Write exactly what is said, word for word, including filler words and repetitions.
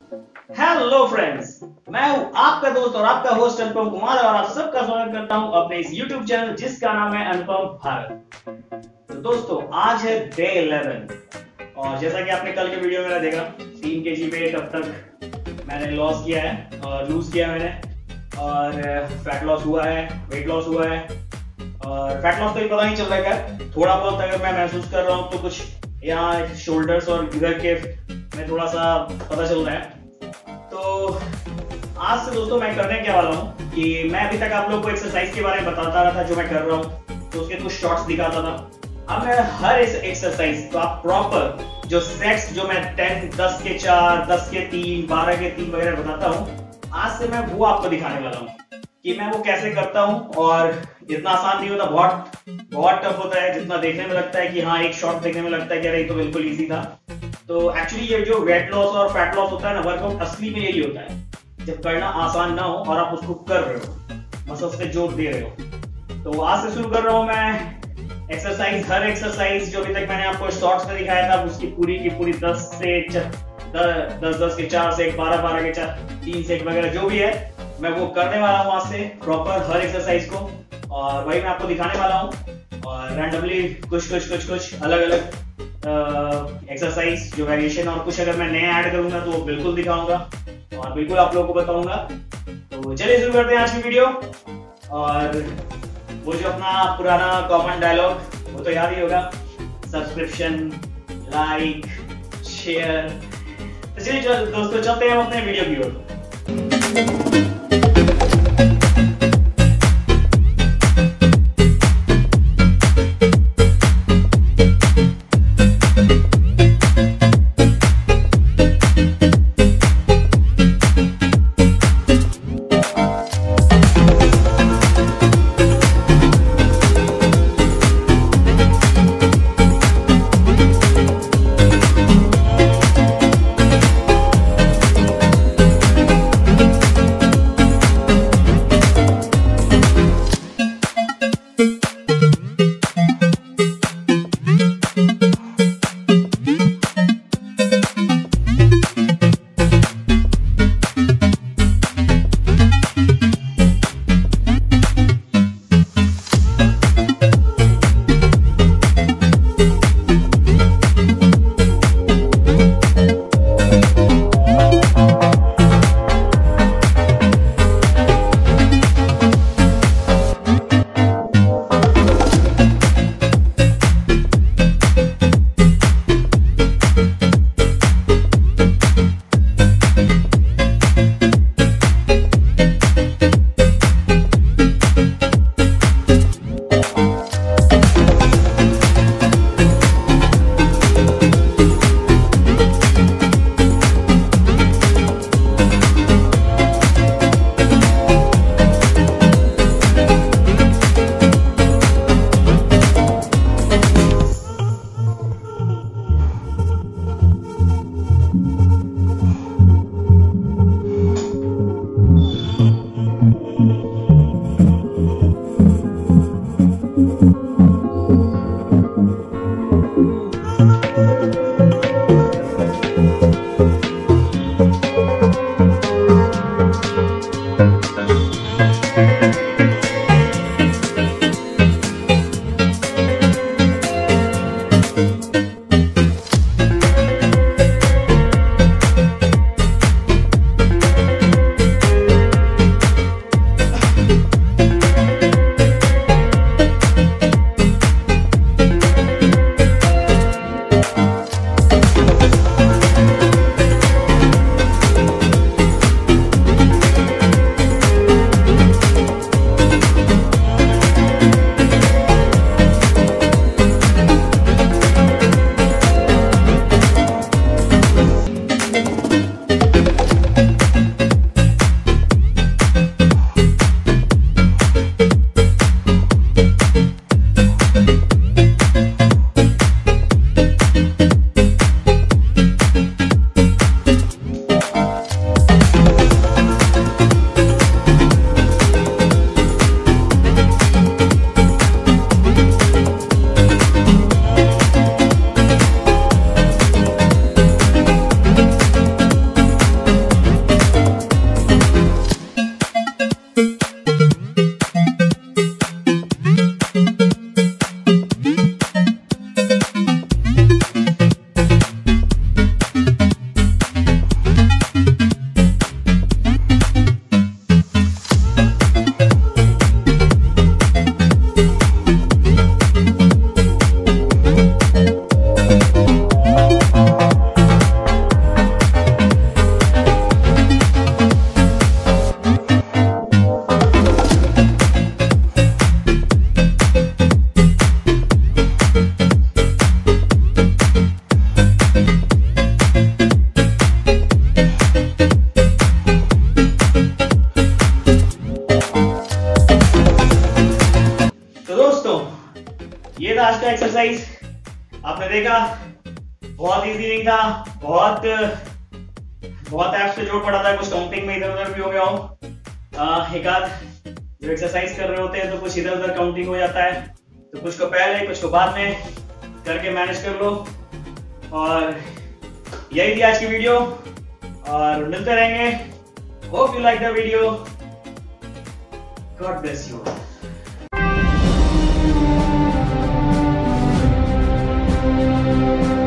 Hello friends, मैं हूं आपका दोस्त और आपका होस्ट अनुपम कुमार और आप सबका स्वागत करता हूं अपने इस यूट्यूब चैनल जिसका नाम है अनुपम भारत। तो दोस्तों, आज है डे इलेवन और जैसा कि आपने कल के वीडियो में देखा, तीन के जी वेट अब तक मैंने लॉस किया है और लूज किया मैंने, और फैट लॉस हुआ है, वेट लॉस हुआ है। और फैट लॉस तो ये पता नहीं चल रहा है, थोड़ा बहुत अगर मैं महसूस कर रहा हूँ तो कुछ यहाँ शोल्डर्स और इधर के में थोड़ा सा पता चल रहा है। तो आज से दोस्तों मैं करने क्या वाला हूँ कि मैं अभी तक आप लोगों को एक्सरसाइज के बारे में बताता रहा था जो मैं कर रहा हूँ, तो उसके कुछ शॉर्ट्स दिखाता था। अब मैं हर इस एक्सरसाइज तो आप प्रॉपर जो सेट्स जो मैं टेन दस के चार दस के तीन बारह के तीन वगैरह बताता हूँ, आज से मैं वो आपको दिखाने वाला हूँ कि मैं वो कैसे करता हूँ। और इतना आसान नहीं होता, बहुत बहुत टफ होता है। जितना देखने में लगता है कि हाँ एक शॉट देखने में लगता है कि अरे तो बिल्कुल इजी था, तो एक्चुअली ये जो वेट लॉस और फैट लॉस होता है ना, वर्कआउट असली में यही होता है जब करना आसान ना हो और आप उसको कर रहे हो, मसल्स पे जोर दे रहे हो। तो आज से शुरू कर रहा हूँ मैं एक्सरसाइज। हर एक्सरसाइज जो अभी तक मैंने आपको शॉर्ट्स में दिखाया था उसकी पूरी की पूरी दस से दस दस के चार सेट, बारह बारह के चार तीन सेट वगैरह जो भी है, मैं वो करने वाला हूँ आज से प्रॉपर हर एक्सरसाइज को, और वही मैं आपको दिखाने वाला हूँ। और रैंडमली कुछ कुछ कुछ कुछ अलग अलग एक्सरसाइज जो वेरिएशन और कुछ अगर मैं नए ऐड करूंगा तो वो बिल्कुल दिखाऊंगा और बिल्कुल आप लोगों को बताऊंगा। तो चलिए शुरू करते हैं आज की वीडियो। और वो जो अपना पुराना कॉमन डायलॉग वो तो याद ही होगा, सब्सक्रिप्शन, लाइक, शेयर। तो चलिए दोस्तों चलते हैं हम अपने वीडियो की ओर। देखा बहुत इजी नहीं था, बहुत बहुत एप्स पे जोड़ पड़ा था, कुछ काउंटिंग में इधर उधर भी हो गया हो। एक आध जो एक्सरसाइज कर रहे होते हैं तो कुछ इधर उधर काउंटिंग हो जाता है, तो कुछ को पहले कुछ को बाद में करके मैनेज कर लो। और यही थी आज की वीडियो और मिलते रहेंगे। Hope you like the video. God bless you. Thank you.